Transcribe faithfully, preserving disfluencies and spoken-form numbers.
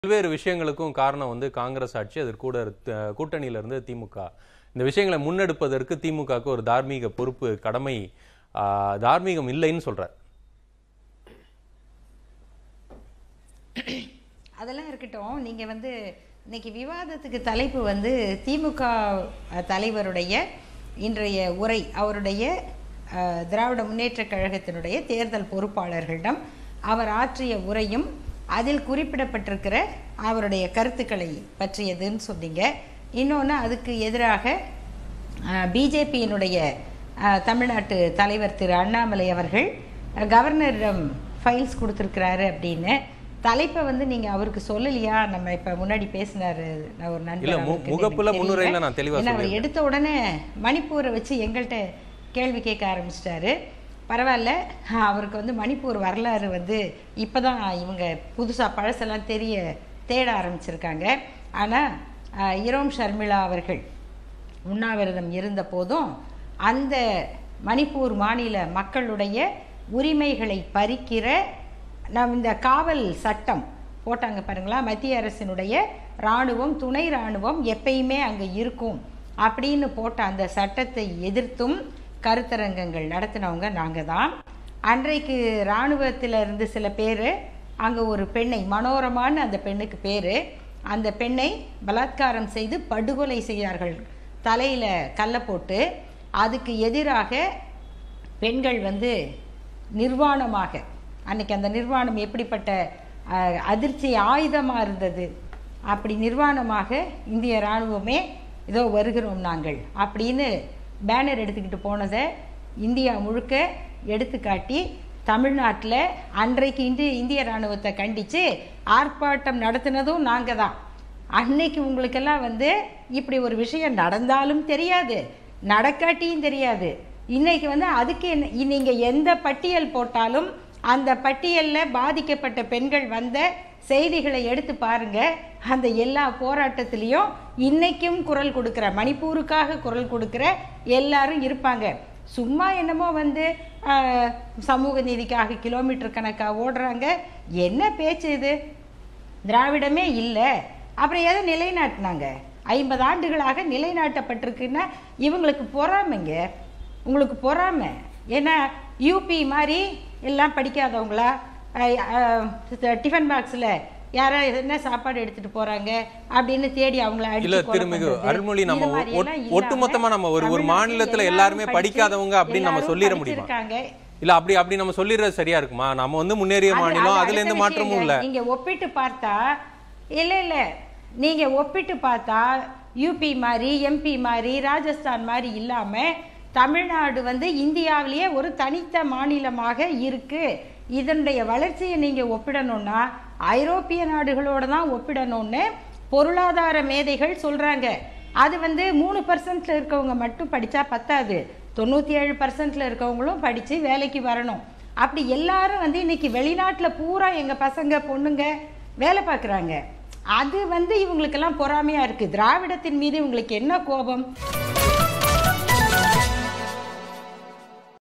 பல்வேறு விஷயங்களுக்கும் காரணம் வந்து காங்கிரஸ் ஆட்சி, அதற்கு கூட கூட்டணியில இருந்து திமுக. இந்த விஷயங்களை முன்னெடுப்பதற்கு திமுகவுக்கு ஒரு தார்மீக பொறுப்பு, கடமை, தார்மீகம் இல்லைன்னு சொல்றார். அதெல்லாம் இருக்கட்டும். நீங்க வந்து இன்னைக்கு விவாதத்துக்கு தலைப்பு வந்து திமுக தலைவருடைய இன்றைய உரை, அவருடைய திராவிட முன்னேற்ற கழகத்தினுடைய தேர்தல் பொறுப்பாளர்களிடம் அவர் ஆற்றிய உரையும் அதில் குறிப்பிடப்பட்டிருக்கிற அவருடைய கருத்துக்களை பற்றியதுன்னு சொன்னீங்க. இன்னொன்று, அதுக்கு எதிராக பிஜேபியினுடைய தமிழ்நாட்டு தலைவர் திரு அண்ணாமலை அவர்கள் கவர்னரிடம் ஃபைல்ஸ் கொடுத்துருக்கிறாரு அப்படின்னு தலைப்பை வந்து நீங்க அவருக்கு சொல்லலையா? நம்ம இப்ப முன்னாடி பேசினாரு ஒரு நண்பர், அவர் எடுத்த உடனே மணிப்பூரை வச்சு எங்கள்கிட்ட கேள்வி கேட்க ஆரம்பிச்சிட்டாரு. பரவாயில்ல, அவருக்கு வந்து மணிப்பூர் வரலாறு வந்து இப்போதான் இவங்க புதுசாக பழசெல்லாம் தெரிய தேட ஆரம்பிச்சிருக்காங்க. ஆனால் இரோம் ஷர்மிளா அவர்கள் உண்ணாவிரதம் இருந்த போதும் அந்த மணிப்பூர் மாநில மக்களுடைய உரிமைகளை பறிக்கிற நம் இந்த காவல் சட்டம் போட்டாங்க பாருங்களா, மத்திய அரசினுடைய இராணுவம், துணை இராணுவம் எப்பயுமே அங்கே இருக்கும் அப்படின்னு போட்ட அந்த சட்டத்தை எதிர்த்தும் கருத்தரங்கங்கள் நடத்தினவங்க நாங்கள் தான். அன்றைக்கு இராணுவத்தில் இருந்து சில பேர் அங்கே ஒரு பெண்ணை, மனோரமான்னு அந்த பெண்ணுக்கு பேர், அந்த பெண்ணை பலாத்காரம் செய்து படுகொலை செய்தார்கள், தலையில் கல்லை போட்டு. அதுக்கு எதிராக பெண்கள் வந்து நிர்வாணமாக, அன்னைக்கு அந்த நிர்வாணம் எப்படிப்பட்ட அதிர்ச்சி ஆயுதமாக இருந்தது, அப்படி நிர்வாணமாக இந்திய இராணுவமே இதோ வருகிறோம் நாங்கள் அப்படின்னு பேனர் எடுத்துக்கிட்டு போனதை இந்தியா முழுக்க எடுத்துக்காட்டி தமிழ்நாட்டில் அன்றைக்கு இன்று இந்திய இராணுவத்தை கண்டித்து ஆர்ப்பாட்டம் நடத்தினதும் நாங்கள் தான். அன்னைக்கு உங்களுக்கெல்லாம் வந்து இப்படி ஒரு விஷயம் நடந்தாலும் தெரியாது, நடக்காட்டியும் தெரியாது. இன்னைக்கு வந்து அதுக்கு என்ன, நீங்கள் எந்த பட்டியல் போட்டாலும் அந்த பட்டியலில் பாதிக்கப்பட்ட பெண்கள் வந்த செய்திகளை எடுத்து பாருங்க. அந்த எல்லா போராட்டத்திலையும் இன்னைக்கும் குரல் கொடுக்குற, மணிப்பூருக்காக குரல் கொடுக்குற எல்லாரும் இருப்பாங்க. சும்மா என்னமோ வந்து சமூக நீதிக்காக கிலோமீட்டர் கணக்காக ஓடுறாங்க. என்ன பேச்சு இது? திராவிடமே இல்லை, அப்புறம் எதை நிலைநாட்டினாங்க? ஐம்பது ஆண்டுகளாக நிலைநாட்டப்பட்டிருக்குன்னா இவங்களுக்கு பொறாமைங்க, உங்களுக்கு பொறாமை. ஏன்னா யூபி மாதிரி எல்லாம் படிக்காதவங்களா டிஃபன் பாக்ஸில் யாரா என்ன சாப்பாடு எடுத்துட்டு போறாங்க அப்படின்னு தேடி அவங்கள அருள்மொழி, நம்ம ஒட்டுமொத்தமா நம்ம ஒரு ஒரு மாநிலத்துல எல்லாருமே படிக்காதவங்க அப்படின்னு நம்ம சொல்லிட முடியுமா? இல்ல அப்படி அப்படி நம்ம சொல்லிடுறது சரியா இருக்குமா? நம்ம வந்து முன்னேறிய மாநிலம், அதுல எந்த மாற்றமும் இல்ல. நீங்க ஒப்பிட்டு பார்த்தா இல்ல இல்ல நீங்க ஒப்பிட்டு பார்த்தா யூபி மாதிரி, எம்பி மாதிரி, ராஜஸ்தான் மாதிரி இல்லாம தமிழ்நாடு வந்து இந்தியாவிலேயே ஒரு தனித்த மாநிலமாக இருக்கு. இதனுடைய வளர்ச்சியை நீங்க ஒப்பிடணும்னா ஐரோப்பிய நாடுகளோட தான் ஒப்பிடணும்னு பொருளாதார மேதைகள் சொல்றாங்க. அது வந்து மூணு பர்சன்ட்ல இருக்கவங்க மட்டும் படிச்சா பத்தாது, தொண்ணூத்தி ஏழு பர்சன்ட்ல இருக்கவங்களும் படிச்சு வேலைக்கு வரணும். அப்படி எல்லாரும் வந்து இன்னைக்கு வெளிநாட்டுல பூரா எங்க பசங்க பொண்ணுங்க வேலை பார்க்குறாங்க. அது வந்து இவங்களுக்கெல்லாம் பொறாமையா இருக்கு. திராவிடத்தின் மீது இவங்களுக்கு என்ன கோபம்?